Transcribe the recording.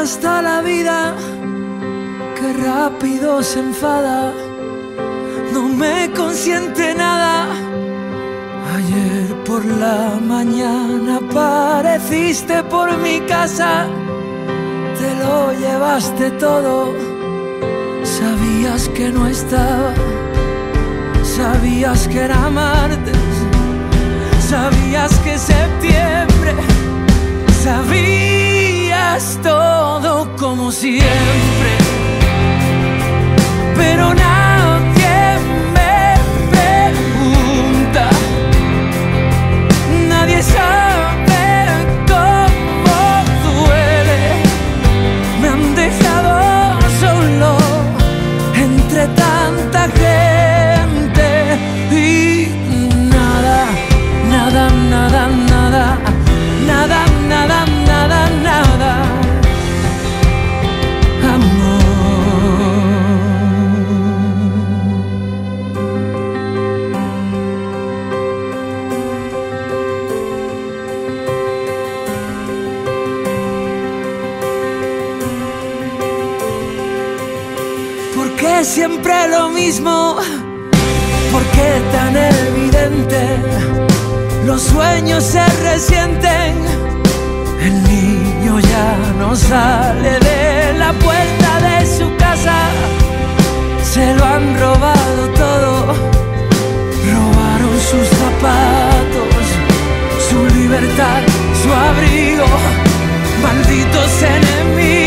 gasta la vida, qué rápido se enfada, no me consiente nada. Ayer por la mañana apareciste por mi casa, te lo llevaste todo, sabías que no estaba, sabías que era martes, sabías que septiembre, sabías todo como siempre, pero nadie me pregunta, nadie sabe cómo duele, me han dejado solo entre tanta gente y nada, nada, nada, nada, nada, nada, nada, nada, amor. ¿Por qué siempre lo mismo? ¿Por qué tan evidente? Los sueños se resienten, el niño ya no sale de la puerta de su casa, se lo han robado todo, robaron sus zapatos, su libertad, su abrigo, malditos enemigos.